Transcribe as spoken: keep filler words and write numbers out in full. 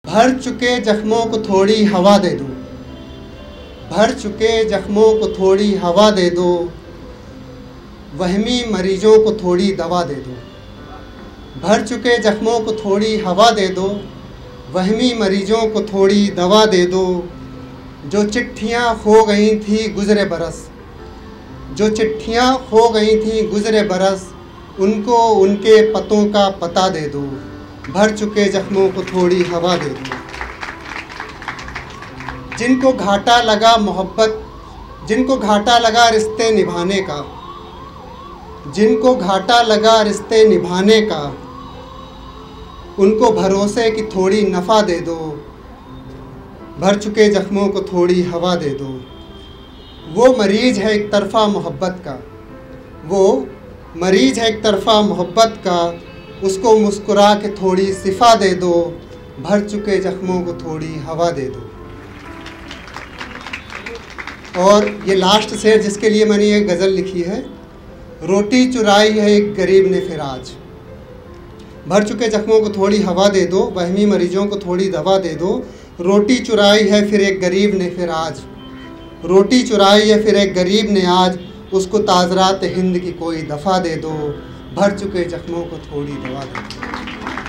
भर चुके जख्मों को थोड़ी हवा दे दो, भर चुके जख्मों को थोड़ी हवा दे दो, वहमी मरीजों को थोड़ी दवा दे दो। भर चुके जख्मों को थोड़ी हवा दे दो, वहमी मरीजों को थोड़ी दवा दे दो। जो चिट्ठियाँ खो गई थी गुज़रे बरस, जो चिट्ठियाँ खो गई थी गुज़रे बरस, उनको उनके पतों का पता दे दो। भर चुके जख्मों को थोड़ी हवा दे दो। जिनको घाटा लगा मोहब्बत, जिनको घाटा लगा रिश्ते निभाने का, जिनको घाटा लगा रिश्ते निभाने का, उनको भरोसे की थोड़ी नफ़ा दे दो। भर चुके जख्मों को थोड़ी हवा दे दो। वो मरीज़ है एक तरफ़ा मोहब्बत का, वो मरीज़ है एक तरफ़ा मोहब्बत का, उसको मुस्कुरा के थोड़ी सिफ़ा दे दो। भर चुके जख्मों को थोड़ी हवा दे दो। और ये लास्ट शेर जिसके लिए मैंने ये गज़ल लिखी है, रोटी चुराई है एक गरीब ने फिर आज। भर चुके जख्मों को थोड़ी हवा दे दो, वहमी मरीजों को थोड़ी दवा दे दो। रोटी चुराई है फिर एक गरीब ने फिर आज, रोटी चुराई है फिर एक गरीब ने आज, उसको ताज़रात हिंद की कोई दफ़ा दे दो। भर चुके जख्मों को थोड़ी दवा दे दो।